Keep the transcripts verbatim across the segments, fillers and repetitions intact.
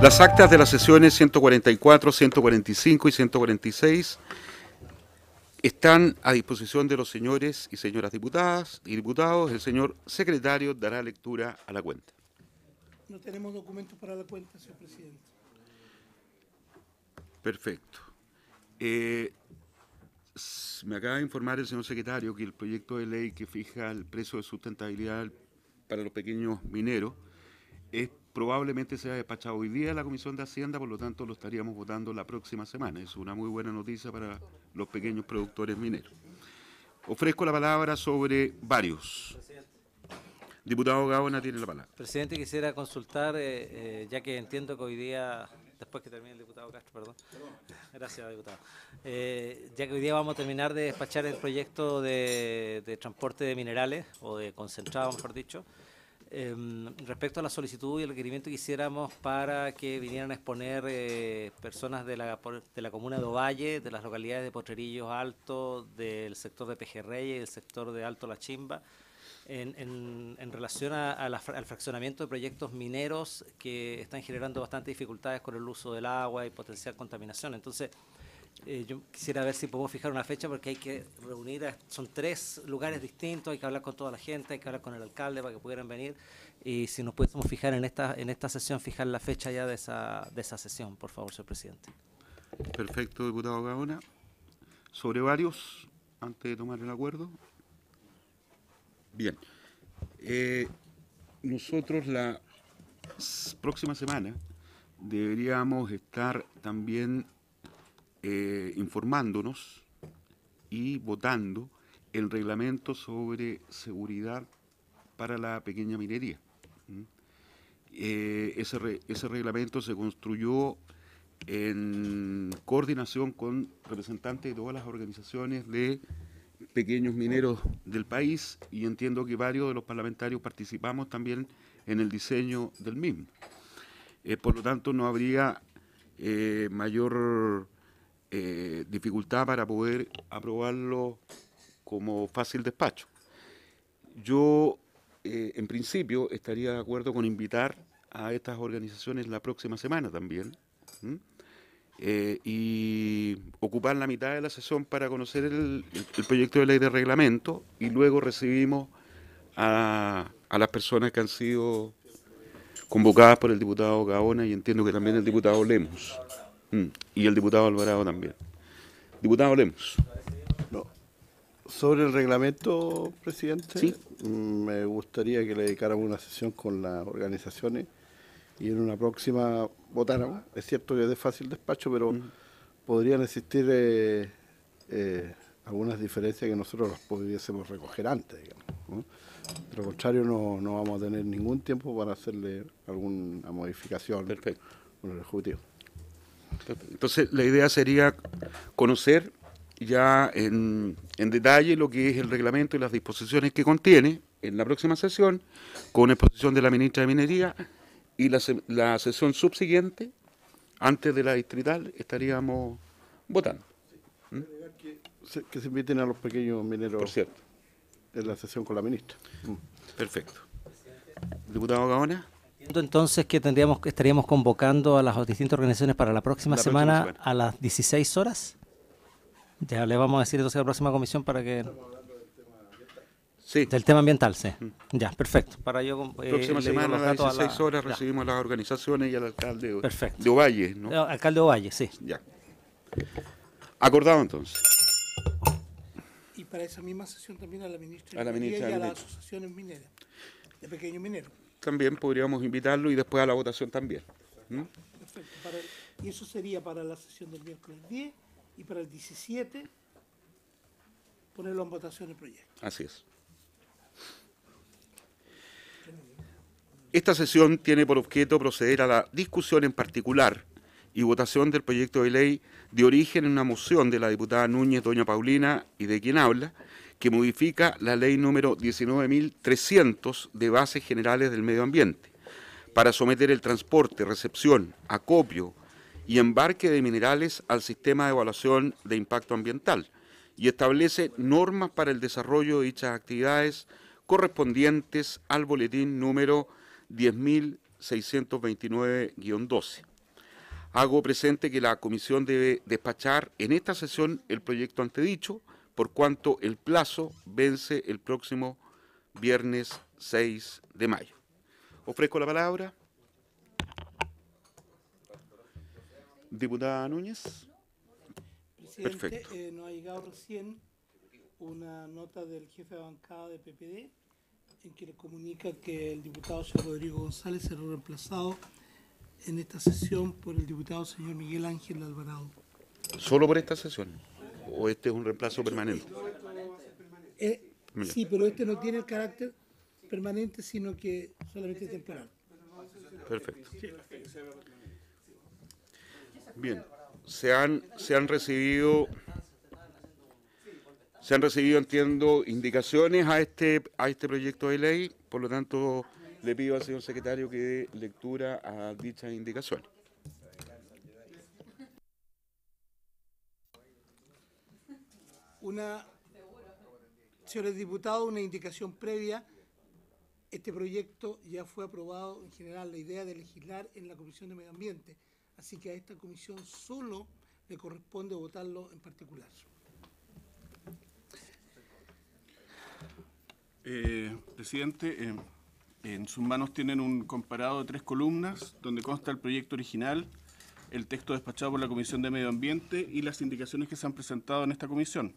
Las actas de las sesiones ciento cuarenta y cuatro, ciento cuarenta y cinco y ciento cuarenta y seis están a disposición de los señores y señoras diputadas y diputados. El señor secretario dará lectura a la cuenta. No tenemos documentos para la cuenta, señor presidente. Perfecto. Eh, me acaba de informar el señor secretario que el proyecto de ley que fija el precio de sustentabilidad para los pequeños mineros es probablemente sea despachado hoy día a la Comisión de Hacienda, por lo tanto lo estaríamos votando la próxima semana. Es una muy buena noticia para los pequeños productores mineros. Ofrezco la palabra sobre varios. Presidente. Diputado Gaona tiene la palabra. Presidente, quisiera consultar, eh, eh, ya que entiendo que hoy día, después que termine el diputado Castro, perdón. Gracias, diputado. Eh, ya que hoy día vamos a terminar de despachar el proyecto de, de transporte de minerales, o de concentrado, mejor dicho. Eh, respecto a la solicitud y el requerimiento que hiciéramos para que vinieran a exponer eh, personas de la, de la comuna de Ovalle, de las localidades de Potrerillos Alto, del sector de Pejerrey y del sector de Alto La Chimba, en, en, en relación a, a la, al fraccionamiento de proyectos mineros que están generando bastantes dificultades con el uso del agua y potencial contaminación. Entonces, Eh, yo quisiera ver si podemos fijar una fecha, porque hay que reunir, a, son tres lugares distintos, hay que hablar con toda la gente, hay que hablar con el alcalde para que pudieran venir, y si nos pudiésemos fijar en esta en esta sesión, fijar la fecha ya de esa, de esa sesión, por favor, señor presidente. Perfecto, diputado Gaona. Sobre varios, antes de tomar el acuerdo. Bien. Eh, nosotros la próxima semana deberíamos estar también Eh, informándonos y votando el reglamento sobre seguridad para la pequeña minería. ¿Mm? Eh, ese, re, ese reglamento se construyó en coordinación con representantes de todas las organizaciones de pequeños mineros del país, y entiendo que varios de los parlamentarios participamos también en el diseño del mismo. Eh, por lo tanto, no habría eh, mayor Eh, dificultad para poder aprobarlo como fácil despacho. Yo, eh, en principio, estaría de acuerdo con invitar a estas organizaciones la próxima semana también, ¿Mm? eh, y ocupar la mitad de la sesión para conocer el, el proyecto de ley de reglamento, y luego recibimos a, a las personas que han sido convocadas por el diputado Gaona, y entiendo que también el diputado Lemos. Mm, y el diputado Alvarado también. Diputado Lemos. No. Sobre el reglamento, presidente, ¿Sí? Me gustaría que le dedicáramos una sesión con las organizaciones y en una próxima votáramos. Es cierto que es de fácil despacho, pero mm. podrían existir eh, eh, algunas diferencias que nosotros las pudiésemos recoger antes, digamos, ¿no? De lo contrario, no, no vamos a tener ningún tiempo para hacerle alguna modificación. Perfecto. Con el Ejecutivo. Entonces, la idea sería conocer ya en, en detalle lo que es el reglamento y las disposiciones que contiene en la próxima sesión, con exposición de la ministra de Minería, y la, la sesión subsiguiente, antes de la distrital, estaríamos votando. ¿Mm? Que, se, que se inviten a los pequeños mineros. Por cierto. En la sesión con la ministra. ¿Mm? Perfecto. Diputado Gaona. Entonces, que tendríamos estaríamos convocando a las distintas organizaciones para la próxima, la semana, próxima semana a las dieciséis horas. Ya le vamos a decir entonces a la próxima comisión para que... Estamos hablando del tema ambiental. Sí. Del tema ambiental, sí. Mm. Ya, perfecto. Para yo, eh, próxima semana a las dieciséis horas recibimos a las organizaciones y al alcalde perfecto. de Ovalle, ¿no? El alcalde de Ovalle, sí. Ya. Acordado entonces. Y para esa misma sesión también a la ministra a la de ministra y a de las asociaciones mineras, de pequeños mineros. También podríamos invitarlo, y después a la votación también. ¿Mm? Perfecto. Para el, y eso sería para la sesión del miércoles diez, y para el diecisiete ponerlo en votación el proyecto. Así es. Esta sesión tiene por objeto proceder a la discusión en particular y votación del proyecto de ley de origen en una moción de la diputada Núñez, doña Paulina, y de quien habla, que modifica la ley número diecinueve mil trescientos de bases generales del medio ambiente, para someter el transporte, recepción, acopio y embarque de minerales al sistema de evaluación de impacto ambiental, y establece normas para el desarrollo de dichas actividades correspondientes al boletín número diez mil seiscientos veintinueve guion doce. Hago presente que la comisión debe despachar en esta sesión el proyecto antedicho, por cuanto el plazo vence el próximo viernes seis de mayo. Ofrezco la palabra. Diputada Núñez. Presidente, Perfecto. eh, nos ha llegado recién una nota del jefe de bancada de P P D en que le comunica que el diputado señor Rodrigo González será reemplazado en esta sesión por el diputado señor Miguel Ángel Alvarado. ¿Solo por esta sesión? ¿O este es un reemplazo permanente? Eh, sí, pero este no tiene el carácter permanente, sino que solamente temporal. Perfecto. Bien, se han, se han recibido, se han recibido, entiendo, indicaciones a este, a este proyecto de ley, por lo tanto, le pido al señor secretario que dé lectura a dichas indicaciones. Una, señores diputados, una indicación previa. Este proyecto ya fue aprobado en general, la idea de legislar en la Comisión de Medio Ambiente, así que a esta comisión solo le corresponde votarlo en particular. Eh, presidente, eh, en sus manos tienen un comparado de tres columnas donde consta el proyecto original, el texto despachado por la Comisión de Medio Ambiente y las indicaciones que se han presentado en esta comisión.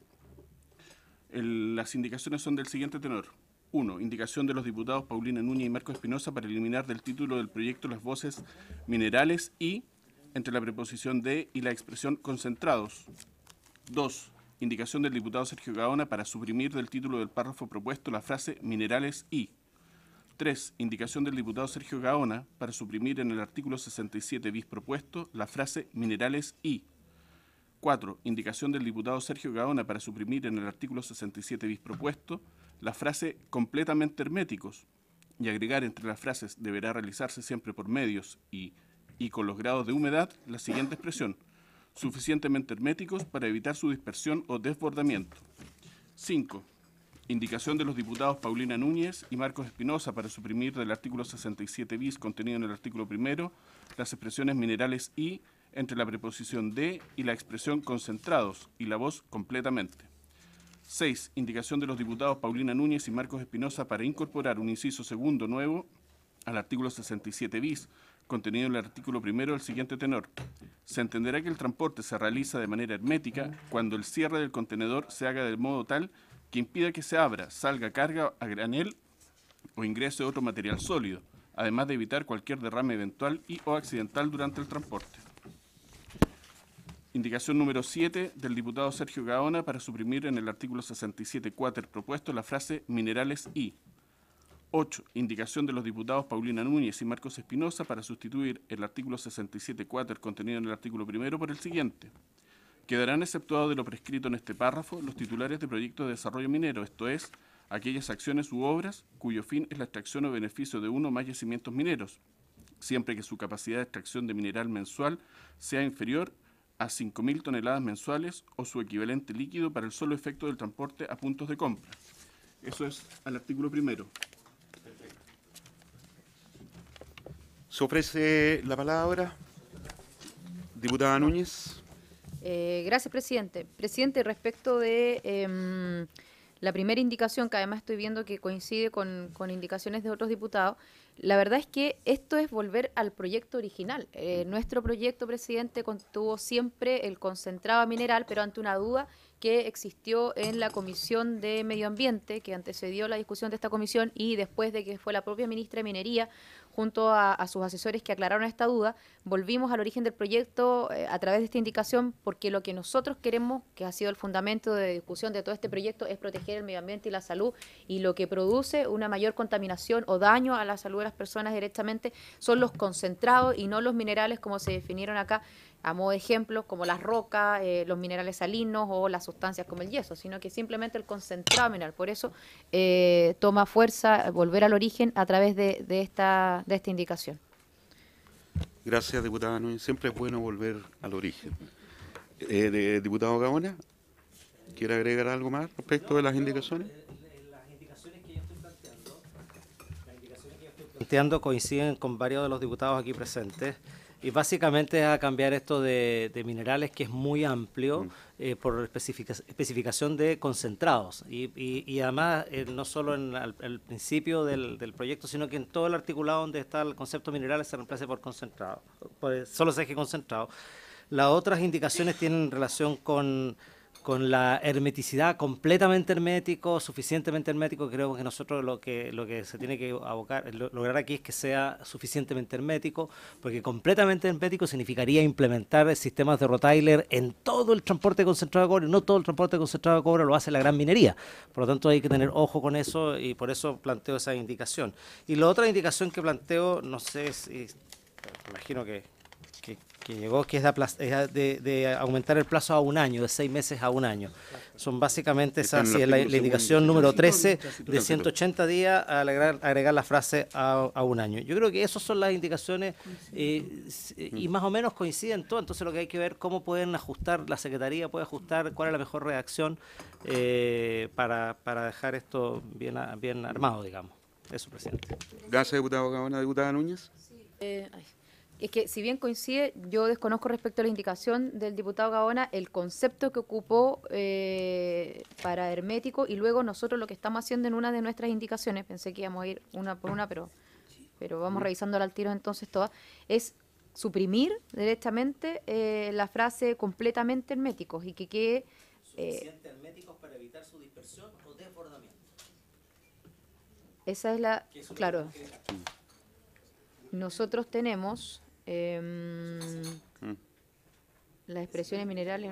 El, las indicaciones son del siguiente tenor. uno. Indicación de los diputados Paulina Núñez y Marco Espinosa para eliminar del título del proyecto las voces minerales y, entre la preposición de y la expresión concentrados. dos. Indicación del diputado Sergio Gaona para suprimir del título del párrafo propuesto la frase minerales y. tres. Indicación del diputado Sergio Gaona para suprimir en el artículo sesenta y siete bis propuesto la frase minerales y. cuatro. Indicación del diputado Sergio Gaona para suprimir en el artículo sesenta y siete bis propuesto la frase completamente herméticos y agregar entre las frases deberá realizarse siempre por medios y, y con los grados de humedad la siguiente expresión, suficientemente herméticos para evitar su dispersión o desbordamiento. cinco. Indicación de los diputados Paulina Núñez y Marcos Espinosa para suprimir del artículo sesenta y siete bis contenido en el artículo primero las expresiones minerales y entre la preposición de y la expresión concentrados y la voz completamente. seis. Indicación de los diputados Paulina Núñez y Marcos Espinosa para incorporar un inciso segundo nuevo al artículo sesenta y siete bis, contenido en el artículo primero del siguiente tenor. Se entenderá que el transporte se realiza de manera hermética cuando el cierre del contenedor se haga de modo tal que impida que se abra, salga carga a granel o ingrese otro material sólido, además de evitar cualquier derrame eventual y o accidental durante el transporte. Indicación número siete del diputado Sergio Gaona para suprimir en el artículo sesenta y siete cuater propuesto la frase minerales y. ocho. Indicación de los diputados Paulina Núñez y Marcos Espinosa para sustituir el artículo sesenta y siete cuater contenido en el artículo primero por el siguiente. Quedarán exceptuados de lo prescrito en este párrafo los titulares de proyectos de desarrollo minero, esto es, aquellas acciones u obras cuyo fin es la extracción o beneficio de uno o más yacimientos mineros, siempre que su capacidad de extracción de mineral mensual sea inferior a cinco mil toneladas mensuales o su equivalente líquido para el solo efecto del transporte a puntos de compra. Eso es al artículo primero. Se ofrece la palabra. Diputada Núñez. Eh, gracias, presidente. Presidente, respecto de eh, la primera indicación, que además estoy viendo que coincide con, con indicaciones de otros diputados, la verdad es que esto es volver al proyecto original. Eh, nuestro proyecto, presidente, contuvo siempre el concentrado mineral, pero ante una duda que existió en la Comisión de Medio Ambiente, que antecedió la discusión de esta comisión y después de que fue la propia ministra de Minería, junto a, a sus asesores que aclararon esta duda, volvimos al origen del proyecto eh, a través de esta indicación, porque lo que nosotros queremos, que ha sido el fundamento de discusión de todo este proyecto, es proteger el medio ambiente y la salud, y lo que produce una mayor contaminación o daño a la salud de las personas directamente son los concentrados y no los minerales como se definieron acá, a modo de ejemplo, como las rocas, eh, los minerales salinos o las sustancias como el yeso, sino que simplemente el concentrado mineral. Por eso eh, toma fuerza volver al origen a través de, de, esta, de esta indicación. Gracias, diputada Núñez. Siempre es bueno volver al origen. Eh, de, diputado Gaona, ¿quiere agregar algo más respecto de las indicaciones? Las indicaciones que yo estoy planteando, las indicaciones que yo estoy planteando coinciden con varios de los diputados aquí presentes. Y básicamente es a cambiar esto de, de minerales, que es muy amplio, eh, por especifica, especificación de concentrados. Y, y, y además, eh, no solo en el, el principio del, del proyecto, sino que en todo el articulado donde está el concepto minerales se reemplace por concentrado, por, solo se deje concentrado. Las otras indicaciones tienen relación con, con la hermeticidad, completamente hermético, suficientemente hermético. Creo que nosotros lo que, lo que se tiene que abocar, lo, lograr aquí es que sea suficientemente hermético, porque completamente hermético significaría implementar sistemas de Rottweiler en todo el transporte concentrado de cobre. No todo el transporte concentrado de cobre lo hace la gran minería. Por lo tanto, hay que tener ojo con eso y por eso planteo esa indicación. Y la otra indicación que planteo, no sé si, me imagino que... que que llegó, que es, de, de, de aumentar el plazo a un año, de seis meses a un año. Son básicamente esas, sí, es la, la indicación número trece, de ciento ochenta días, a agregar, agregar la frase a, a un año. Yo creo que esas son las indicaciones, eh, y más o menos coinciden todo. Entonces lo que hay que ver cómo pueden ajustar, la Secretaría puede ajustar cuál es la mejor redacción, eh, para, para dejar esto bien, bien armado, digamos. Eso, presidente. Gracias, diputado Gaona. Diputada Núñez. Eh, ay. Es que si bien coincide, yo desconozco respecto a la indicación del diputado Gaona el concepto que ocupó eh, para hermético, y luego nosotros lo que estamos haciendo en una de nuestras indicaciones, pensé que íbamos a ir una por una, pero, pero vamos revisándola al tiro entonces todas, es suprimir directamente eh, la frase completamente herméticos y que quede... Eh, Suficiente herméticos para evitar su dispersión o desbordamiento. Esa es la... Claro. Nosotros tenemos... Eh, mm. las expresiones minerales...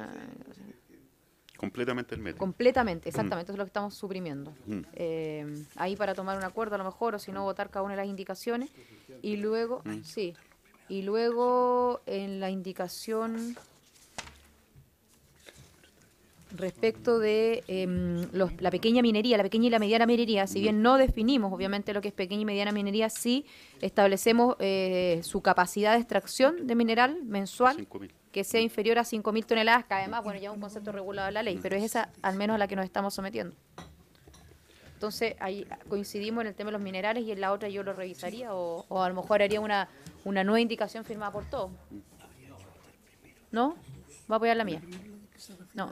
Completamente hermético. Completamente, exactamente, mm. eso es lo que estamos suprimiendo. Mm. Eh, ahí para tomar un acuerdo a lo mejor, o si no, votar cada una de las indicaciones. Y luego, mm. sí, y luego en la indicación... respecto de eh, los, la pequeña minería, la pequeña y la mediana minería, si bien no definimos obviamente lo que es pequeña y mediana minería, sí establecemos eh, su capacidad de extracción de mineral mensual que sea inferior a cinco mil toneladas, que además, bueno, ya es un concepto regulado en la ley, pero es esa al menos a la que nos estamos sometiendo. Entonces, ahí coincidimos en el tema de los minerales, y en la otra yo lo revisaría, o, o a lo mejor haría una, una nueva indicación firmada por todos. ¿No? Va a apoyar la mía. No.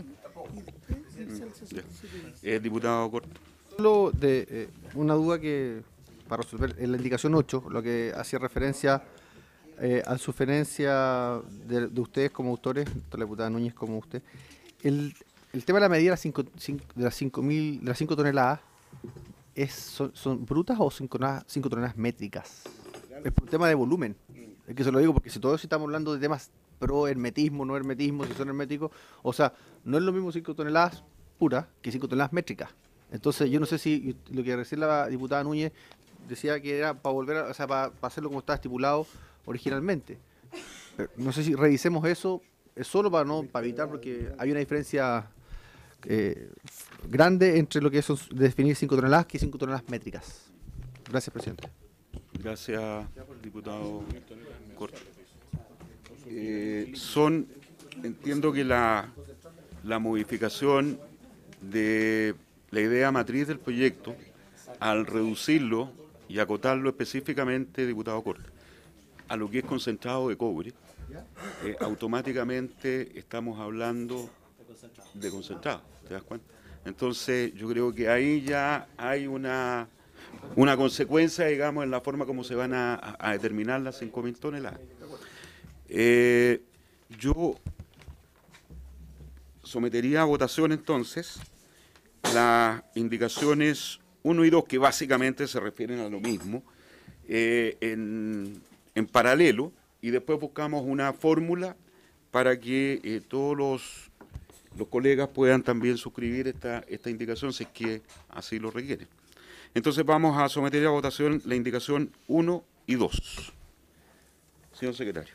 Eh, diputado Corto. Solo de eh, una duda que, para resolver, en la indicación ocho, lo que hacía referencia eh, a sugerencia de, de ustedes como autores, tanto la diputada Núñez como usted, el, el tema de la medida de las cinco, cinco, de las cinco mil, de las cinco toneladas, es, son, ¿son brutas o cinco toneladas métricas? Es por un tema de volumen. Es que se lo digo porque si todos estamos hablando de temas pro hermetismo, no hermetismo, si son herméticos, o sea, no es lo mismo cinco toneladas puras que cinco toneladas métricas. Entonces yo no sé si lo que recién la diputada Núñez decía que era para volver a, o sea, para, para hacerlo como estaba estipulado originalmente. Pero no sé si revisemos eso, es solo para no para evitar, porque hay una diferencia eh, grande entre lo que es definir cinco toneladas que cinco toneladas métricas. Gracias, presidente. Gracias, diputado Corto. Eh, son, entiendo que la, la modificación de la idea matriz del proyecto, al reducirlo y acotarlo específicamente, diputado Corto, a lo que es concentrado de cobre, eh, automáticamente estamos hablando de concentrado, ¿te das cuenta? Entonces yo creo que ahí ya hay una, una consecuencia, digamos, en la forma como se van a, a determinar las cinco mil toneladas. Eh, yo sometería a votación entonces las indicaciones uno y dos, que básicamente se refieren a lo mismo, eh, en, en paralelo, y después buscamos una fórmula para que eh, todos los, los colegas puedan también suscribir esta, esta indicación si es que así lo requieren. Entonces vamos a someter a votación la indicación uno y dos. Señor secretario.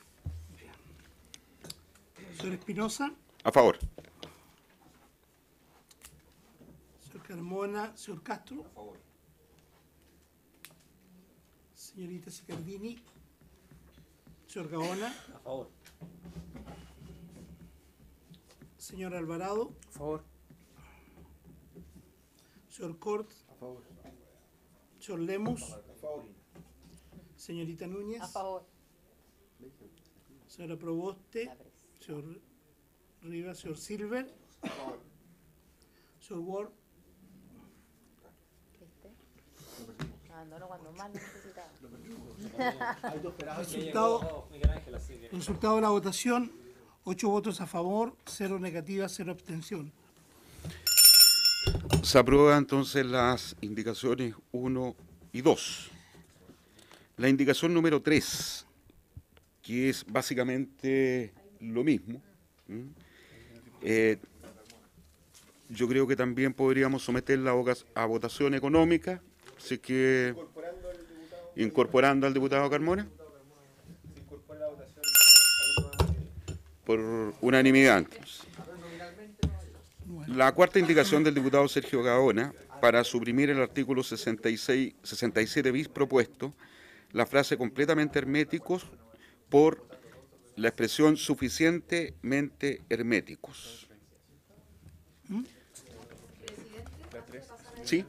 Señor Espinosa. A favor. Señor Carmona. Señor Castro. A favor. Señorita Sicardini. Señor Gaona. A favor. Señor Alvarado. A favor. Señor Cort. A favor. Señor Lemus. A favor. Señorita Núñez. A favor. Señora Proboste, señor Rivas, señor Silver, señor Ward, Abandonó cuando más lo necesitaba. resultado, resultado de la votación, ocho votos a favor, cero negativas, cero abstención. Se aprueban entonces las indicaciones uno y dos. La indicación número tres, que es básicamente lo mismo, ¿m? Eh, yo creo que también podríamos someterla a, voca- a votación económica, así que incorporando al diputado Carmona por unanimidad. Entonces. La cuarta indicación del diputado Sergio Gaona para suprimir el artículo sesenta y seis, sesenta y siete bis propuesto, la frase completamente herméticos por la expresión suficientemente herméticos. ¿Mm? Sí.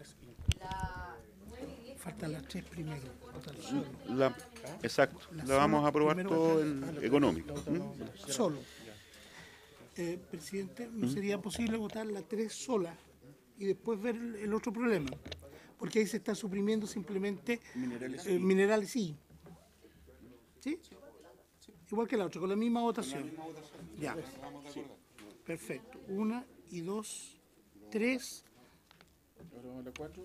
Faltan las tres primero. La, exacto. La, la vamos a aprobar todo en económico. ¿Mm? Solo. Eh, presidente, ¿no sería posible votar la tres sola y después ver el, el otro problema? Porque ahí se está suprimiendo simplemente minerales, eh, minerales sí. ¿Sí? Igual que la otra, con la misma votación. La misma votación. Ya. Sí. Perfecto. Una y dos, tres. Ahora la cuatro.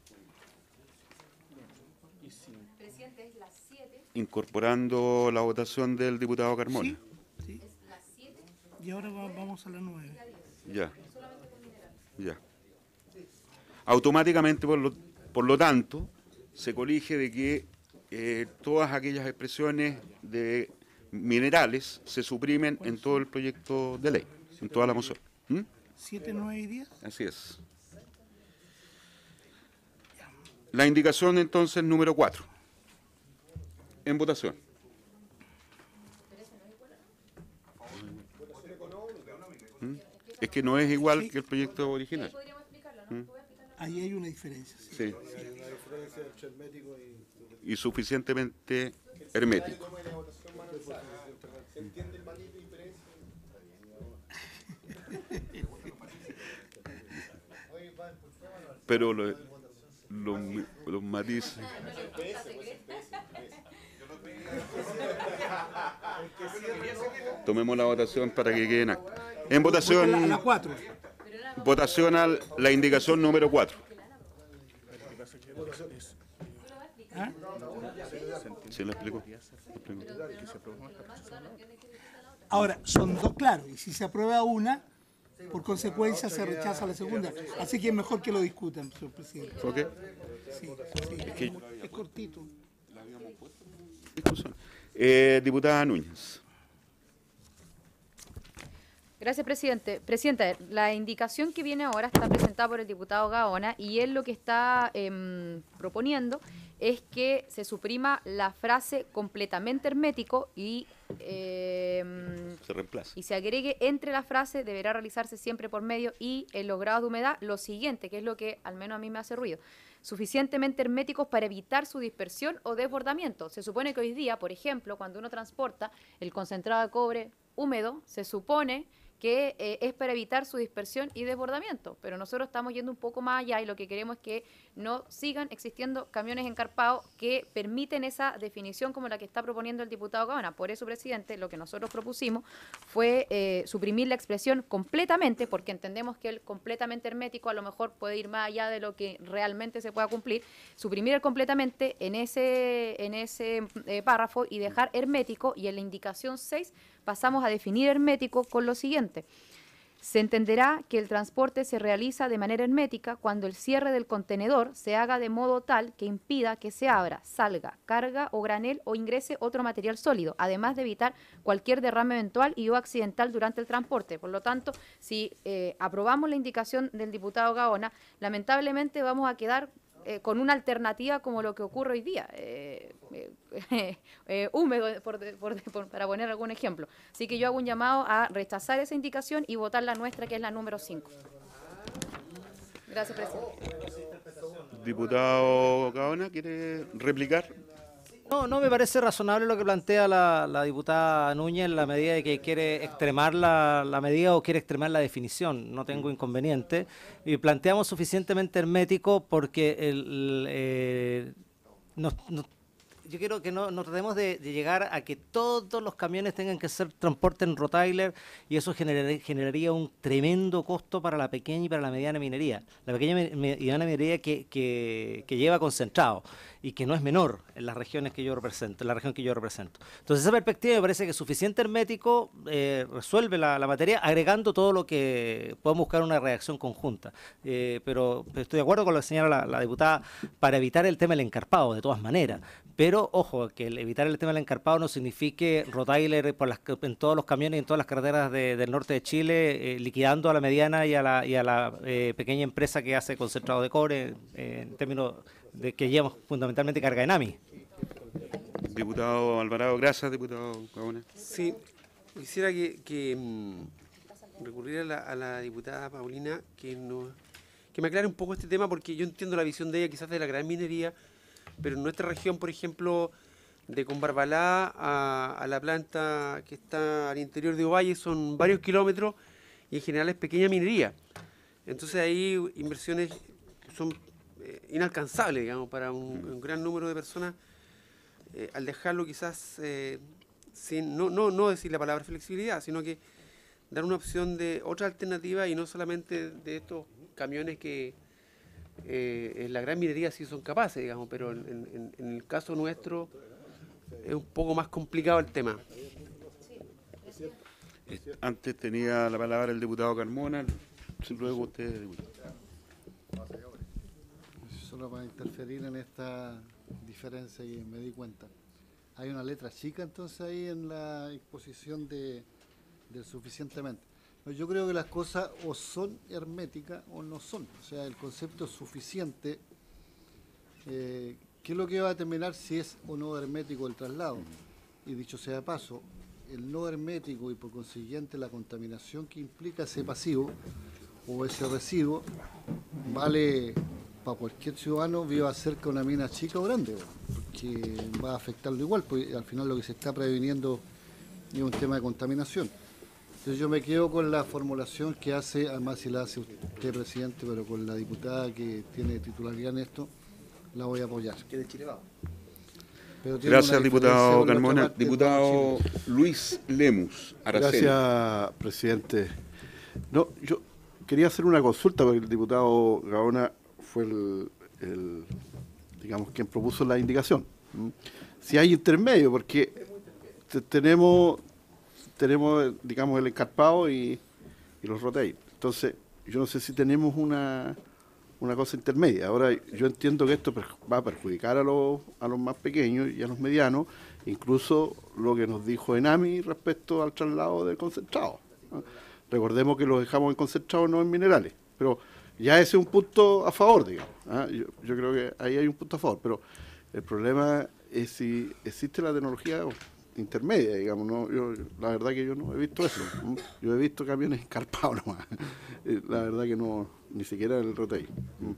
Presidente, es las siete. Incorporando la votación del diputado Carmona. Sí. Sí. Es las siete. Y ahora va, vamos a la nueve. Ya. Ya. Automáticamente, por lo, por lo tanto, se colige de que eh, todas aquellas expresiones de minerales se suprimen en todo el proyecto de ley, en toda la moción. ¿Mm? ¿Siete, nueve y diez? Así es. La indicación entonces número cuatro. En votación. ¿Mm? Es que no es igual que el proyecto original. ¿Mm? Ahí hay una diferencia. Sí. Sí. Y suficientemente hermético. Pero lo, lo, los matices. Tomemos la votación para que quede en acta. En votación. A la cuatro. Votación a la indicación número cuatro. ¿Ah? ¿Sí lo explico? Ahora, son dos, claro, y si se aprueba una, por consecuencia se rechaza la segunda. Así que es mejor que lo discutan, señor presidente. ¿Ok? Sí, sí, es, que- es cortito. Discusión. Eh, diputada Núñez. Gracias, presidente. Presidenta, la indicación que viene ahora está presentada por el diputado Gaona y él lo que está em, proponiendo es que se suprima la frase completamente hermético y, em, Se reemplaza. y se agregue entre la frase deberá realizarse siempre por medio y en los grados de humedad lo siguiente, que es lo que al menos a mí me hace ruido. Suficientemente herméticos para evitar su dispersión o desbordamiento. Se supone que hoy día, por ejemplo, cuando uno transporta el concentrado de cobre húmedo, se supone que eh, es para evitar su dispersión y desbordamiento, pero nosotros estamos yendo un poco más allá y lo que queremos es que no sigan existiendo camiones encarpados que permiten esa definición como la que está proponiendo el diputado Gaona. Por eso, presidente, lo que nosotros propusimos fue eh, suprimir la expresión completamente, porque entendemos que el completamente hermético a lo mejor puede ir más allá de lo que realmente se pueda cumplir, suprimir el completamente en ese, en ese eh, párrafo y dejar hermético, y en la indicación seis pasamos a definir hermético con lo siguiente. Se entenderá que el transporte se realiza de manera hermética cuando el cierre del contenedor se haga de modo tal que impida que se abra, salga, carga o granel o ingrese otro material sólido, además de evitar cualquier derrame eventual y o accidental durante el transporte. Por lo tanto, si eh, aprobamos la indicación del diputado Gaona, lamentablemente vamos a quedar Eh, con una alternativa como lo que ocurre hoy día, eh, eh, eh, húmedo, por, por, por, para poner algún ejemplo. Así que yo hago un llamado a rechazar esa indicación y votar la nuestra, que es la número cinco. Gracias, presidente. Diputado Gaona, ¿quiere replicar? No, no me parece razonable lo que plantea la, la diputada Núñez en la medida de que quiere extremar la, la medida o quiere extremar la definición. No tengo inconveniente. Y planteamos suficientemente hermético porque el, el, eh, nos, nos, yo quiero que no, no tratemos de, de llegar a que todos los camiones tengan que hacer transporte en Rotailer y eso generaría, generaría un tremendo costo para la pequeña y para la mediana minería. La pequeña y mediana minería que, que, que lleva concentrado y que no es menor en las regiones que yo represento, en la región que yo represento. Entonces, esa perspectiva me parece que suficiente hermético eh, resuelve la, la materia, agregando todo lo que podemos buscar una reacción conjunta. Eh, pero, pero estoy de acuerdo con lo que señala la, la diputada para evitar el tema del encarpado, de todas maneras. Pero, ojo, que el evitar el tema del encarpado no signifique Rotailer por las, en todos los camiones y en todas las carreteras de, del norte de Chile, eh, liquidando a la mediana y a la, y a la eh, pequeña empresa que hace concentrado de cobre, eh, en términos de que lleva fundamentalmente carga de NAMI. Diputado Alvarado, gracias, diputado Gaona. Sí, quisiera que, que mmm, recurrir a la, a la diputada Paulina que, no, que me aclare un poco este tema, porque yo entiendo la visión de ella quizás de la gran minería, pero en nuestra región, por ejemplo, de Combarbalá a, a la planta que está al interior de Ovalle son varios kilómetros y en general es pequeña minería. Entonces ahí inversiones son eh, inalcanzables, digamos, para un, un gran número de personas. Eh, al dejarlo quizás eh, sin, no, no, no decir la palabra flexibilidad, sino que dar una opción de otra alternativa y no solamente de estos camiones que eh, en la gran minería sí son capaces, digamos, pero en, en, en el caso nuestro es un poco más complicado el tema. Antes tenía la palabra el diputado Carmona, luego usted, diputado. Solo para interferir en esta diferencia y me di cuenta. Hay una letra chica entonces ahí en la exposición de, de suficientemente. Yo creo que las cosas o son herméticas o no son. O sea, el concepto suficiente, eh, ¿qué es lo que va a determinar si es o no hermético el traslado? Y dicho sea de paso, el no hermético y por consiguiente la contaminación que implica ese pasivo o ese residuo vale para cualquier ciudadano viva cerca de una mina chica o grande, porque va a afectarlo igual, porque al final lo que se está previniendo es un tema de contaminación. Entonces yo me quedo con la formulación que hace, además si la hace usted, presidente, pero con la diputada que tiene titularidad en esto, la voy a apoyar. Que de Chile va. Gracias, diputado Carmona. Diputado Luis Lemus, Araceli. Gracias, presidente. No, yo quería hacer una consulta, porque el diputado Gaona fue el, el, digamos, quien propuso la indicación. ¿Mm? Si hay intermedio, porque tenemos, tenemos, digamos, el encarpado y, y los rotails. Entonces, yo no sé si tenemos una, una cosa intermedia. Ahora, yo entiendo que esto va a perjudicar a los, a los más pequeños y a los medianos, incluso lo que nos dijo Enami respecto al traslado del concentrado, ¿no? Recordemos que lo dejamos en concentrado, no en minerales, pero ya ese es un punto a favor, digamos. ¿Ah? Yo, yo creo que ahí hay un punto a favor, pero el problema es si existe la tecnología intermedia, digamos. ¿No? Yo, la verdad que yo no he visto eso. ¿no? Yo he visto camiones encarpados nomás. La verdad que no, ni siquiera el Rotei.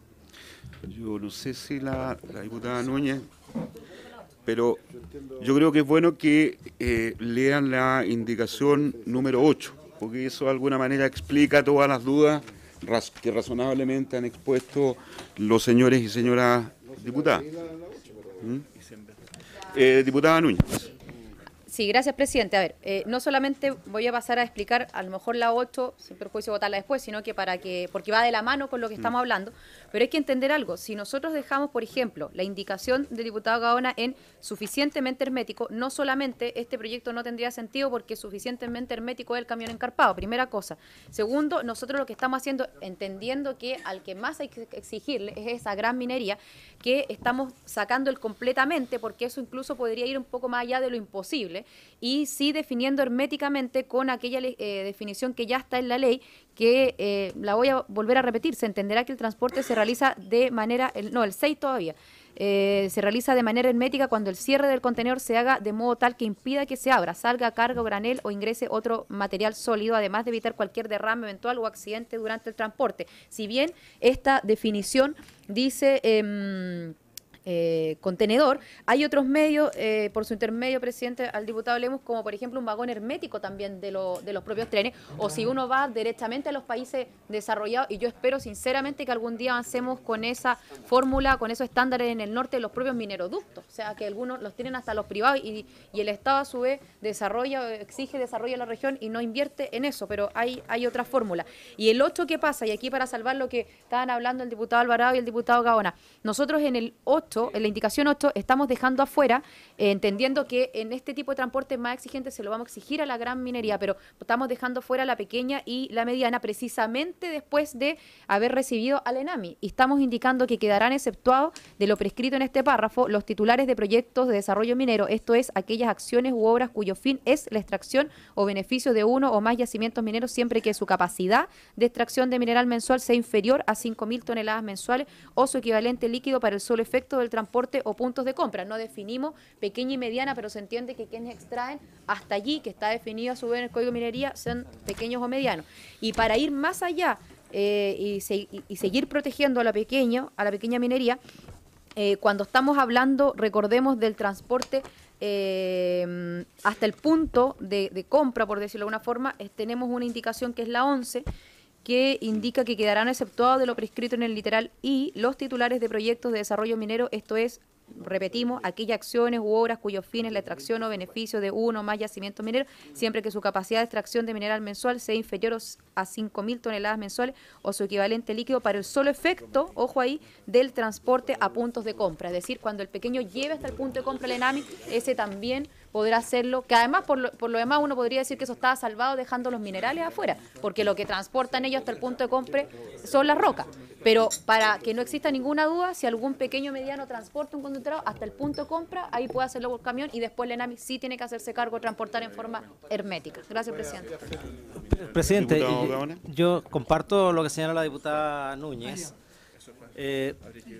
Yo no sé si la, la diputada Núñez, pero yo creo que es bueno que eh, lean la indicación número ocho, porque eso de alguna manera explica todas las dudas que razonablemente han expuesto los señores y señoras diputadas. ¿Mm? Eh, diputada Núñez. Sí, gracias, presidente. A ver, eh, no solamente voy a pasar a explicar a lo mejor la ocho, sin perjuicio de votarla después, sino que para que, porque va de la mano con lo que estamos hablando, pero hay que entender algo. Si nosotros dejamos, por ejemplo, la indicación del diputado Gaona en suficientemente hermético, no solamente este proyecto no tendría sentido porque suficientemente hermético es el camión encarpado, primera cosa. Segundo, nosotros lo que estamos haciendo, entendiendo que al que más hay que exigirle es esa gran minería, que estamos sacando el completamente, porque eso incluso podría ir un poco más allá de lo imposible, y sí definiendo herméticamente con aquella eh, definición que ya está en la ley, que eh, la voy a volver a repetir. Se entenderá que el transporte se realiza de manera, el, no, el seis todavía, eh, se realiza de manera hermética cuando el cierre del contenedor se haga de modo tal que impida que se abra, salga, carga o granel o ingrese otro material sólido, además de evitar cualquier derrame eventual o accidente durante el transporte. Si bien esta definición dice... Eh, eh, contenedor. Hay otros medios, eh, por su intermedio, presidente, al diputado Lemus, como por ejemplo un vagón hermético también de, lo, de los propios trenes, o si uno va directamente a los países desarrollados, y yo espero sinceramente que algún día avancemos con esa fórmula, con esos estándares en el norte de los propios mineroductos, o sea, que algunos los tienen hasta los privados y, y el Estado a su vez desarrolla, exige desarrollo en la región y no invierte en eso, pero hay, hay otra fórmula. Y el ocho, ¿qué pasa? Y aquí para salvar lo que estaban hablando el diputado Alvarado y el diputado Gaona, nosotros en el ocho, en la indicación ocho, estamos dejando afuera, eh, entendiendo que en este tipo de transporte más exigente se lo vamos a exigir a la gran minería, pero estamos dejando fuera la pequeña y la mediana precisamente después de haber recibido al ENAMI. Y estamos indicando que quedarán exceptuados de lo prescrito en este párrafo los titulares de proyectos de desarrollo minero, esto es, aquellas acciones u obras cuyo fin es la extracción o beneficio de uno o más yacimientos mineros, siempre que su capacidad de extracción de mineral mensual sea inferior a cinco mil toneladas mensuales o su equivalente líquido para el solo efecto del transporte o puntos de compra. No definimos pequeña y mediana, pero se entiende que quienes extraen hasta allí, que está definido a su vez en el Código de Minería, son pequeños o medianos. Y para ir más allá eh, y, se, y, y seguir protegiendo a la, pequeño, a la pequeña minería, eh, cuando estamos hablando, recordemos, del transporte eh, hasta el punto de, de compra, por decirlo de alguna forma, es, tenemos una indicación que es la once, que indica que quedarán exceptuados de lo prescrito en el literal I los titulares de proyectos de desarrollo minero, esto es, repetimos, aquellas acciones u obras cuyos fines la extracción o beneficio de uno o más yacimientos mineros, siempre que su capacidad de extracción de mineral mensual sea inferior a cinco mil toneladas mensuales o su equivalente líquido para el solo efecto, ojo ahí, del transporte a puntos de compra. Es decir, cuando el pequeño lleve hasta el punto de compra el ENAMI, ese también podrá hacerlo, que además por lo, por lo demás uno podría decir que eso estaba salvado dejando los minerales afuera, porque lo que transportan ellos hasta el punto de compra son las rocas. Pero para que no exista ninguna duda, si algún pequeño o mediano transporta un concentrado hasta el punto de compra, ahí puede hacerlo por camión y después el ENAMI sí tiene que hacerse cargo de transportar en forma hermética. Gracias, presidente. Presidente, yo, yo comparto lo que señala la diputada Núñez. Eh,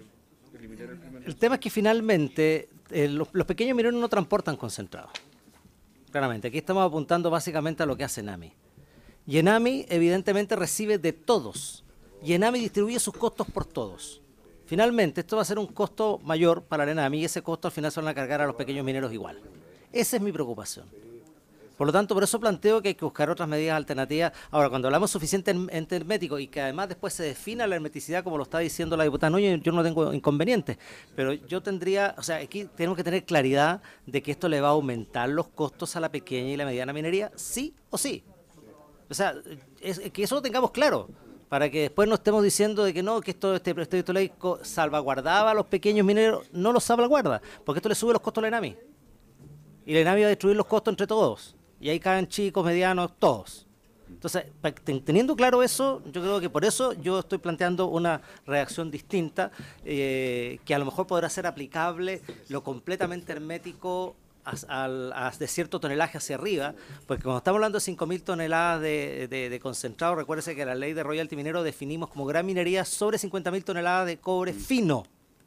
el tema es que finalmente eh, los, los pequeños mineros no transportan concentrados. Claramente, aquí estamos apuntando básicamente a lo que hace ENAMI. Y ENAMI evidentemente recibe de todos. Y ENAMI distribuye sus costos por todos. Finalmente, esto va a ser un costo mayor para el ENAMI y ese costo al final se van a cargar a los pequeños mineros igual. Esa es mi preocupación. Por lo tanto, por eso planteo que hay que buscar otras medidas alternativas. Ahora, cuando hablamos suficientemente hermético y que además después se defina la hermeticidad, como lo está diciendo la diputada Núñez, yo no tengo inconvenientes, pero yo tendría, o sea, aquí tenemos que tener claridad de que esto le va a aumentar los costos a la pequeña y la mediana minería, sí o sí. O sea, es, que eso lo tengamos claro, para que después no estemos diciendo de que no, que esto, este proyecto de ley salvaguardaba a los pequeños mineros, no los salvaguarda, porque esto le sube los costos al ENAMI. Y el ENAMI va a destruir los costos entre todos. Y ahí caen chicos, medianos, todos. Entonces, teniendo claro eso, yo creo que por eso yo estoy planteando una reacción distinta, eh, que a lo mejor podrá ser aplicable lo completamente hermético a, a, a de cierto tonelaje hacia arriba, porque cuando estamos hablando de cinco mil toneladas de, de, de concentrado, recuérdese que la ley de royalty minero definimos como gran minería sobre cincuenta mil toneladas de cobre fino.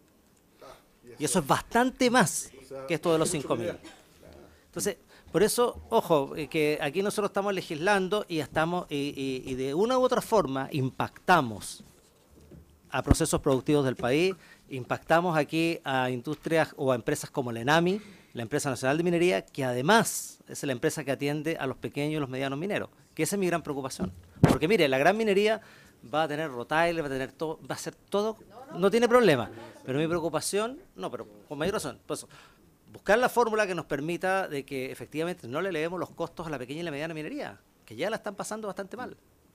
Y eso es bastante más que esto de los cinco mil. Entonces, por eso, ojo, eh, que aquí nosotros estamos legislando y estamos y, y, y de una u otra forma impactamos a procesos productivos del país, impactamos aquí a industrias o a empresas como el ENAMI, la Empresa Nacional de Minería, que además es la empresa que atiende a los pequeños y los medianos mineros, que esa es mi gran preocupación. Porque mire, la gran minería va a tener rotailer, va a tener todo, va a ser todo, no tiene problema. Pero mi preocupación, no, pero con mayor razón, pues buscar la fórmula que nos permita de que efectivamente no le elevemos los costos a la pequeña y la mediana minería, que ya la están pasando bastante mal.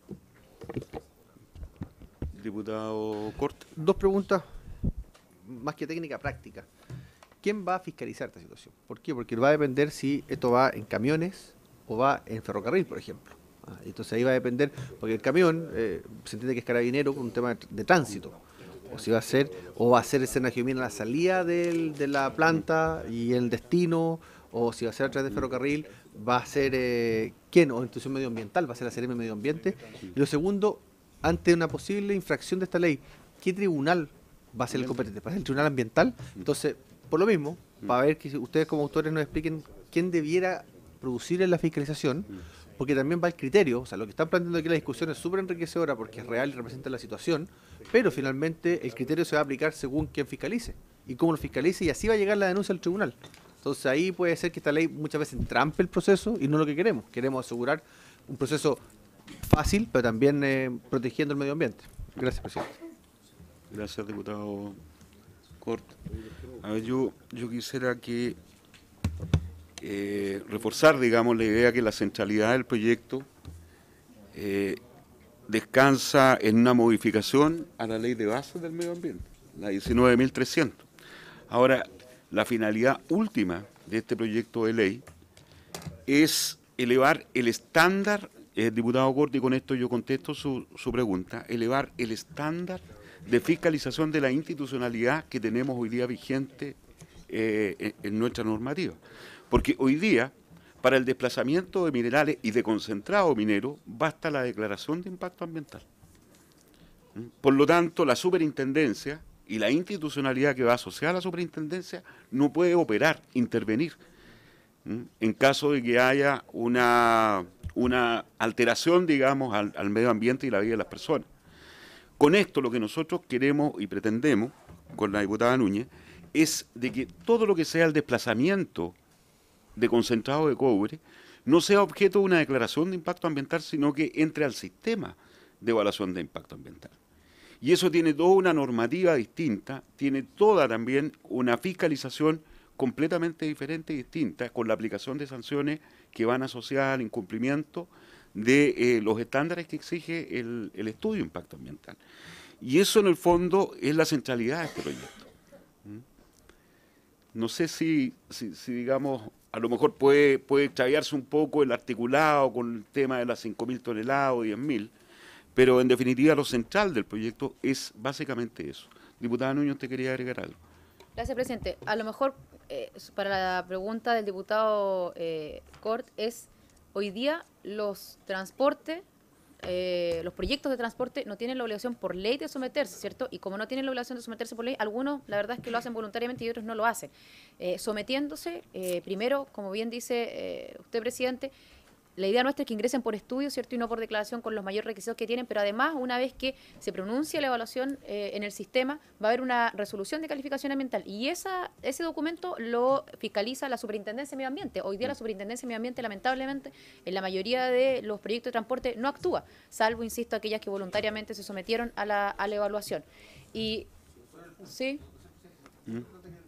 Diputado Corte. Dos preguntas, más que técnica, práctica. ¿Quién va a fiscalizar esta situación? ¿Por qué? Porque va a depender si esto va en camiones o va en ferrocarril, por ejemplo. Ah, entonces ahí va a depender, porque el camión eh, se entiende que es carabinero por un tema de, de tránsito. O si va a ser, o va a ser el Senagiomin a la salida del, de la planta y el destino, o si va a ser a través de ferrocarril, va a ser, eh, ¿quién? O institución medioambiental, va a ser la C R M Medio Ambiente. Y lo segundo, ante una posible infracción de esta ley, ¿qué tribunal va a ser el competente? ¿Va a ser el tribunal ambiental? Entonces, por lo mismo, para ver que ustedes como autores nos expliquen quién debiera producir en la fiscalización, porque también va el criterio, o sea, lo que están planteando aquí la discusión es súper enriquecedora porque es real y representa la situación, pero finalmente el criterio se va a aplicar según quien fiscalice. y cómo lo fiscaliza, y así va a llegar la denuncia al tribunal. Entonces ahí puede ser que esta ley muchas veces entrampe el proceso y no lo que queremos. Queremos asegurar un proceso fácil, pero también eh, protegiendo el medio ambiente. Gracias, presidente. Gracias, diputado Cort. A ver, yo, yo quisiera que eh, reforzar, digamos, la idea que la centralidad del proyecto eh, descansa en una modificación a la ley de bases del medio ambiente, la diecinueve mil trescientos. Ahora, la finalidad última de este proyecto de ley es elevar el estándar, eh, diputado Corti, y con esto yo contesto su, su pregunta, elevar el estándar de fiscalización de la institucionalidad que tenemos hoy día vigente eh, en, en nuestra normativa. Porque hoy día, para el desplazamiento de minerales y de concentrado minero, basta la declaración de impacto ambiental. ¿Mm? Por lo tanto, la superintendencia y la institucionalidad que va asociada a la superintendencia no puede operar, intervenir, ¿Mm? en caso de que haya una, una alteración, digamos, al, al medio ambiente y la vida de las personas. Con esto lo que nosotros queremos y pretendemos, con la diputada Núñez, es de que todo lo que sea el desplazamiento de concentrado de cobre no sea objeto de una declaración de impacto ambiental, sino que entre al sistema de evaluación de impacto ambiental. Y eso tiene toda una normativa distinta, tiene toda también una fiscalización completamente diferente y distinta, con la aplicación de sanciones que van asociadas al incumplimiento de eh, los estándares que exige el, el estudio de impacto ambiental. Y eso en el fondo es la centralidad de este proyecto. ¿Mm? No sé si, si, si digamos, a lo mejor puede, puede extraviarse un poco el articulado con el tema de las cinco mil toneladas o diez mil, pero en definitiva lo central del proyecto es básicamente eso. Diputada Núñez, ¿usted quería agregar algo? Gracias, presidente. A lo mejor, eh, para la pregunta del diputado eh, Cort, es hoy día los transportes, eh, los proyectos de transporte no tienen la obligación por ley de someterse, ¿cierto? Y como no tienen la obligación de someterse por ley, algunos la verdad es que lo hacen voluntariamente y otros no lo hacen. Eh, sometiéndose, eh, primero, como bien dice eh, usted, presidente, la idea nuestra es que ingresen por estudio, ¿cierto? Y no por declaración con los mayores requisitos que tienen, pero además, una vez que se pronuncia la evaluación eh, en el sistema, va a haber una resolución de calificación ambiental. Y esa ese documento lo fiscaliza la Superintendencia de Medio Ambiente. Hoy día la Superintendencia de Medio Ambiente, lamentablemente, en la mayoría de los proyectos de transporte no actúa, salvo, insisto, aquellas que voluntariamente se sometieron a la, a la evaluación. Y, ¿sí? ¿Mm?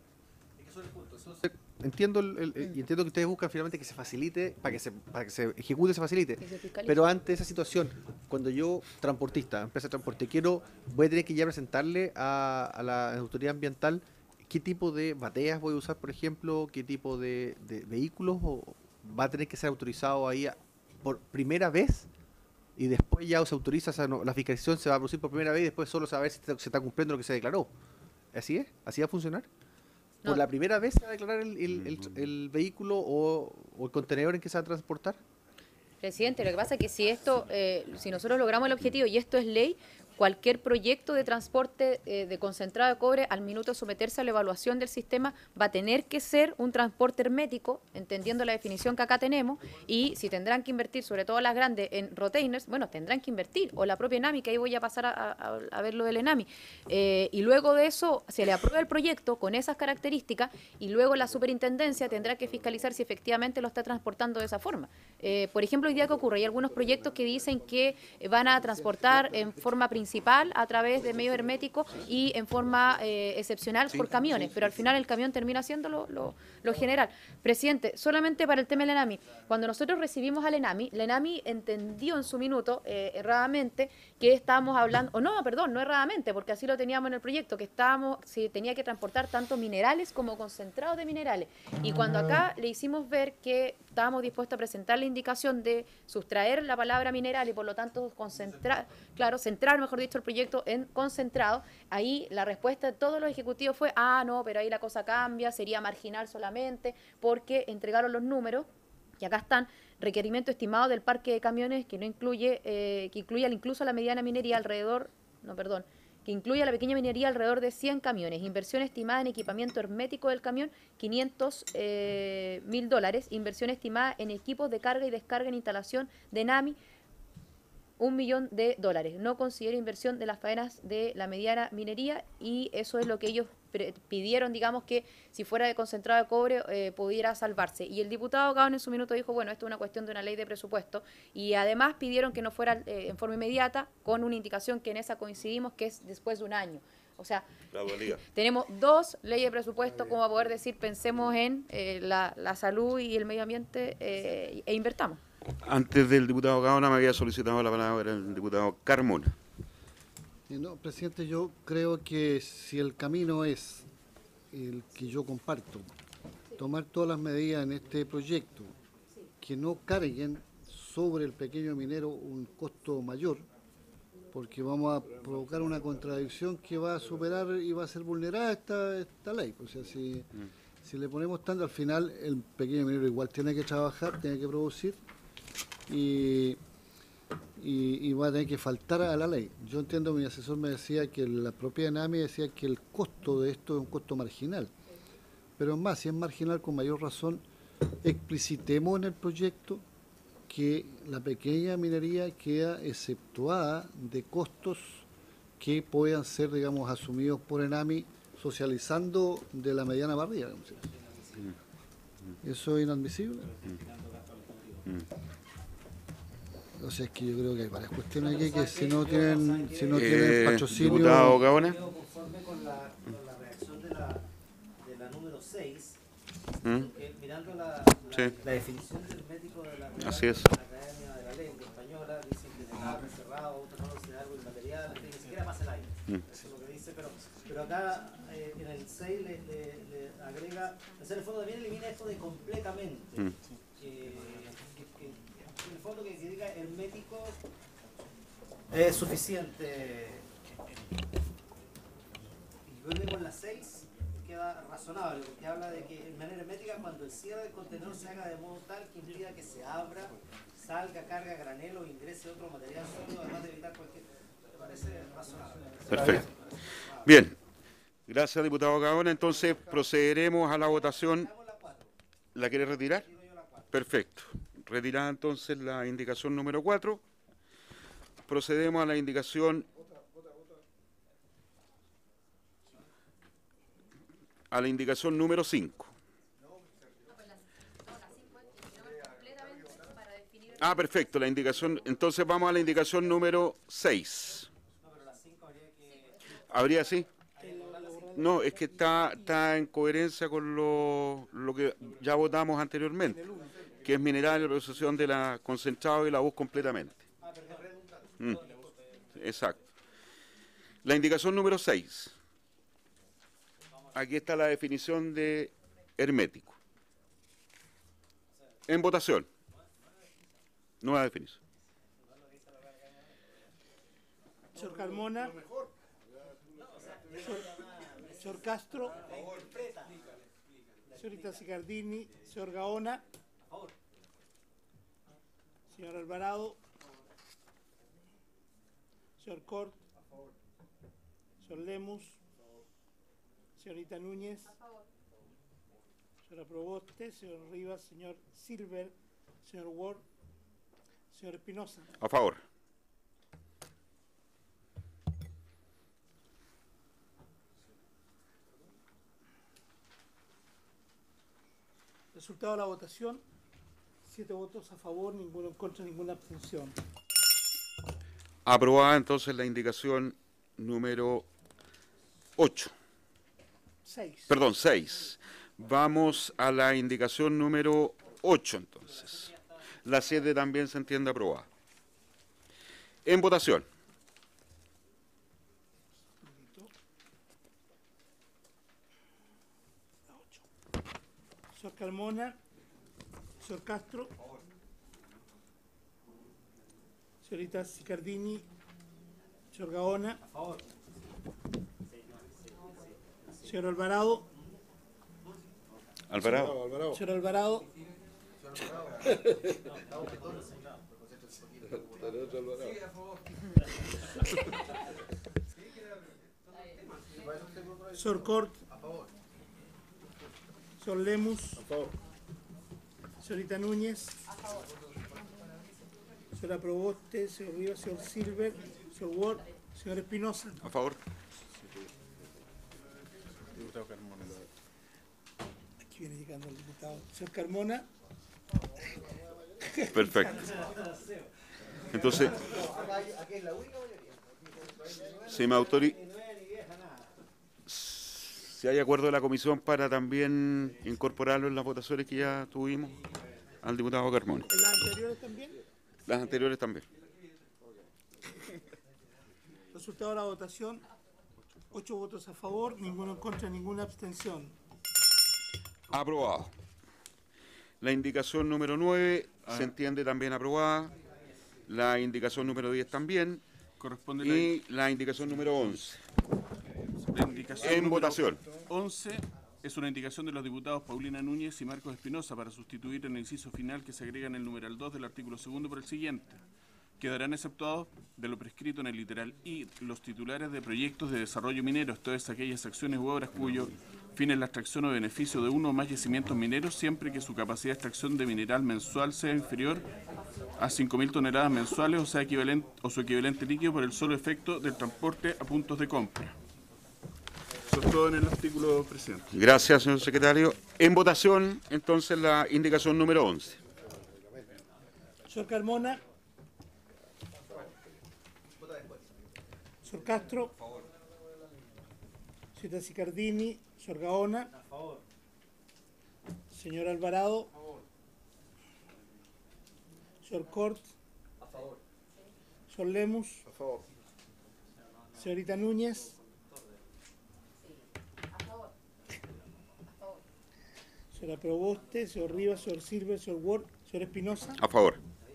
Entiendo el, el, el, y entiendo que ustedes buscan finalmente que se facilite, para que se, para que se ejecute, se facilite. Se Pero ante esa situación, cuando yo, transportista, empresa de transporte, quiero, voy a tener que ya presentarle a, a la autoridad ambiental qué tipo de bateas voy a usar, por ejemplo, qué tipo de, de vehículos, o va a tener que ser autorizado ahí a, por primera vez, y después ya se autoriza, o sea, no, la fiscalización se va a producir por primera vez y después solo se va a ver si se está cumpliendo lo que se declaró. ¿Así es? ¿Así va a funcionar? ¿Por no. la primera vez se va a declarar el, el, el, el vehículo o, o el contenedor en que se va a transportar? Presidente, lo que pasa es que si esto, eh, si nosotros logramos el objetivo y esto es ley, cualquier proyecto de transporte eh, de concentrado de cobre, al minuto de someterse a la evaluación del sistema, va a tener que ser un transporte hermético, entendiendo la definición que acá tenemos, y si tendrán que invertir, sobre todo las grandes, en retainers, bueno, tendrán que invertir, o la propia ENAMI, que ahí voy a pasar a, a, a ver lo del ENAMI. Eh, y luego de eso, se le aprueba el proyecto con esas características, y luego la superintendencia tendrá que fiscalizar si efectivamente lo está transportando de esa forma. Eh, por ejemplo, hoy día que ocurre, hay algunos proyectos que dicen que van a transportar en forma principal a través de medios herméticos y en forma eh, excepcional por camiones, pero al final el camión termina siendo lo, lo, lo general. Presidente, solamente para el tema del ENAMI, cuando nosotros recibimos al ENAMI, la ENAMI entendió en su minuto, eh, erradamente, que estábamos hablando, o no, perdón, no erradamente, porque así lo teníamos en el proyecto, que estábamos, si tenía que transportar tanto minerales como concentrados de minerales. Y cuando acá le hicimos ver que estábamos dispuestos a presentar la indicación de sustraer la palabra mineral y por lo tanto concentrar, claro, centrar, mejor dicho, el proyecto en concentrado, ahí la respuesta de todos los ejecutivos fue, ah, no, pero ahí la cosa cambia, sería marginal solamente, porque entregaron los números, y acá están, requerimiento estimado del parque de camiones que no incluye, eh, que incluye incluso la mediana minería alrededor, no, perdón, que incluye a la pequeña minería alrededor de cien camiones. Inversión estimada en equipamiento hermético del camión, quinientos mil dólares. Inversión estimada en equipos de carga y descarga en instalación de ENAMI, un millón de dólares. No considera inversión de las faenas de la mediana minería y eso es lo que ellos pidieron, digamos, que si fuera de concentrado de cobre eh, pudiera salvarse. Y el diputado Gaón en su minuto dijo, bueno, esto es una cuestión de una ley de presupuesto y además pidieron que no fuera eh, en forma inmediata con una indicación que en esa coincidimos que es después de un año. O sea, tenemos dos leyes de presupuesto como a poder decir pensemos en eh, la, la salud y el medio ambiente eh, e invertamos. Antes del diputado Gaona me había solicitado la palabra el diputado Carmona. No, presidente, yo creo que si el camino es el que yo comparto, tomar todas las medidas en este proyecto que no carguen sobre el pequeño minero un costo mayor, porque vamos a provocar una contradicción que va a superar y va a ser vulnerada esta, esta ley. O sea, si, mm. si le ponemos tanto, al final el pequeño minero igual tiene que trabajar, tiene que producir, y, y, y va a tener que faltar a la ley. Yo entiendo, mi asesor me decía que la propia ENAMI decía que el costo de esto es un costo marginal, pero es más, si es marginal, con mayor razón explicitemos en el proyecto que la pequeña minería queda exceptuada de costos que puedan ser, digamos, asumidos por ENAMI, socializando de la mediana para arriba. ¿Eso es inadmisible? O sea, es que yo creo que hay varias cuestiones aquí que si no tienen, si no tienen eh, patrocinio... Diputado Gaona. Yo conforme con la, con la reacción de la, de la número seis, ¿Mm? que mirando la, la, Sí. la definición del médico de la, Así es. de la Academia de la Lengua Española, dice que denegable, cerrado, autónomo, algo inmaterial, que ni siquiera pasa el aire. Mm. Eso es lo que dice, pero, pero acá eh, en el seis le, le, le agrega, o sea, en el fondo también elimina esto de completamente. Mm. Eh, en el fondo que diga hermético es suficiente. Y creo que con la seis queda razonable, porque habla de que en manera hermética cuando el cierre del contenedor se haga de modo tal que impida que se abra, salga, carga, granelo o ingrese otro material sólido, además de evitar cualquier... ¿Te parece razonable? Perfecto. Bien. Gracias, diputado Gaona. Entonces procederemos a la votación. ¿La quiere retirar? Perfecto. Retirada entonces la indicación número cuatro. Procedemos a la indicación a la indicación número cinco. Ah, perfecto, la indicación, entonces vamos a la indicación número seis. ¿Habría sí? No, es que está, está en coherencia con lo, lo que ya votamos anteriormente, que es mineral la procesión de la concentrado y la voz completamente. Mm, exacto. La indicación número seis. Aquí está la definición de hermético. En votación. Nueva definición. Señor Carmona. Señor, señor Castro. Señorita Sicardini. Señor Gaona. Señor Alvarado. Señor Cort. Señor Lemus. Señorita Núñez. Señora Proboste. Señor Rivas. Señor Silver. Señor Ward. Señor Espinosa. A favor. Resultado de la votación. Siete votos a favor, ninguno en contra, ninguna abstención. Aprobada entonces la indicación número ocho. Seis. Perdón, seis. Vamos a la indicación número ocho entonces. La siete también se entiende aprobada. En votación. Señor Carmona. Señor Castro. Señorita Sicardini. Señor Gaona. A favor. Señor Alvarado. Alvarado. Señor Alvarado. Señor Cort. Señor Lemus. Señorita Núñez. Señora Proboste, señor Rivas, señor Silver, señor Ward, señor Espinosa. A favor. Aquí viene llegando el diputado. Señor Carmona. Perfecto. Entonces, se me autoriza, si hay acuerdo de la comisión para también incorporarlo en las votaciones que ya tuvimos al diputado Carmona. ¿En las anteriores también? Las anteriores también. Resultado de la votación, ocho votos a favor, ninguno en contra, ninguna abstención. Aprobado. La indicación número nueve se entiende también aprobada. La indicación número diez también. Corresponde Y la indicación número once. la, la indicación En número votación. once es una indicación de los diputados Paulina Núñez y Marcos Espinosa para sustituir en el inciso final que se agrega en el numeral dos del artículo segundo por el siguiente. Quedarán exceptuados de lo prescrito en el literal I los titulares de proyectos de desarrollo minero, esto es, aquellas acciones u obras cuyo fin es la extracción o beneficio de uno o más yacimientos mineros, siempre que su capacidad de extracción de mineral mensual sea inferior a cinco mil toneladas mensuales o sea equivalente o su equivalente líquido por el solo efecto del transporte a puntos de compra. Eso es todo en el artículo, presidente. Gracias, señor secretario. En votación, entonces, la indicación número once. Señor Carmona. Señor Castro. Señora Sicardini. Señor Gaona. Señor Alvarado. Señor Cort. Señor Lemus. Señorita Núñez. Señora Proboste, señor Rivas, señor Silver, señor Ward, señor Espinosa. A favor.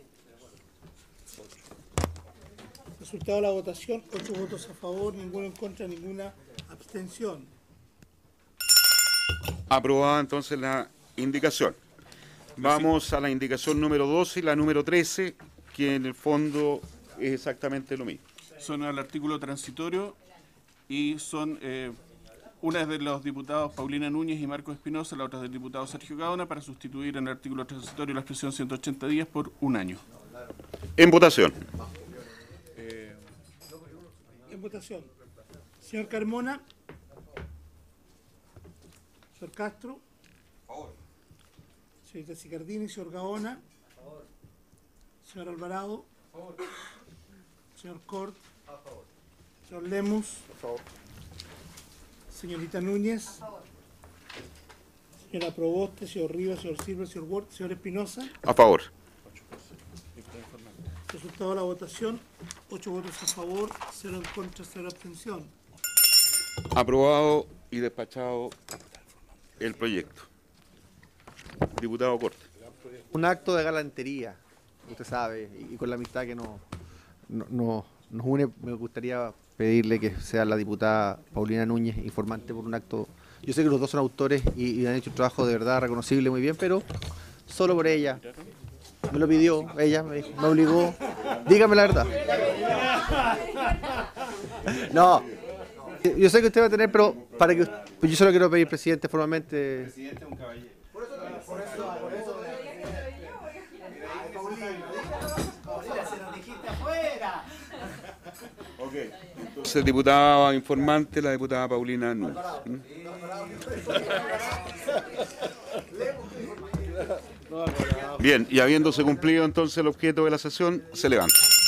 Resultado de la votación, ocho votos a favor, ninguno en contra, ninguna abstención. Aprobada entonces la indicación. Vamos a la indicación número doce y la número trece, que en el fondo es exactamente lo mismo. Son al artículo transitorio y son... Eh, Una es de los diputados Paulina Núñez y Marcos Espinosa, la otra es del diputado Sergio Gaona, para sustituir en el artículo transitorio la expresión ciento ochenta días por un año. En votación. Eh, En votación. Señor Carmona. Señor Castro. Señorita Sicardini, señor Gaona. Señor Alvarado. Señor Cort. Señor Lemus. Señorita Núñez. Señora Proboste, señor Rivas, señor Silva, señor Ward, señor Espinosa. A favor. Resultado de la votación, ocho votos a favor, cero en contra, cero abstención. Aprobado y despachado el proyecto. Diputado Corte. Un acto de galantería, usted sabe, y, y con la amistad que no, no, no- nos une, me gustaría pedirle que sea la diputada Paulina Núñez informante por un acto. Yo sé que los dos son autores y, y han hecho un trabajo de verdad reconocible muy bien, pero solo por ella. Me lo pidió, ella me, dijo, me obligó. Dígame la verdad. No, yo sé que usted va a tener, pero para que pues yo solo quiero pedir, presidente, formalmente. Presidente es un caballero. Entonces, diputada informante, la diputada Paulina Núñez. ¿Mm? Bien, y habiéndose cumplido entonces el objeto de la sesión, se levanta.